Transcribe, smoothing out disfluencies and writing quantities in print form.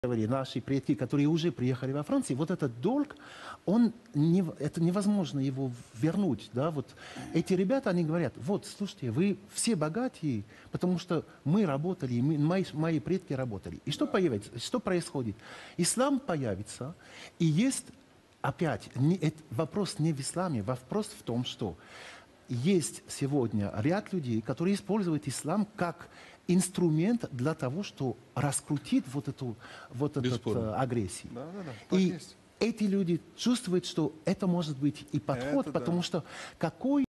наши предки, которые уже приехали во Францию, вот этот долг, это невозможно его вернуть. Да? Вот эти ребята, они говорят, вот, слушайте, вы все богатые, потому что мы работали, мои предки работали. И что появится? Что происходит? Ислам появится, и есть, опять, вопрос не в исламе, вопрос в том, что есть сегодня ряд людей, которые используют ислам как инструмент для того, чтобы раскрутить вот эту агрессию. Да, и есть. эти люди чувствуют, что это может быть и подход, потому что какой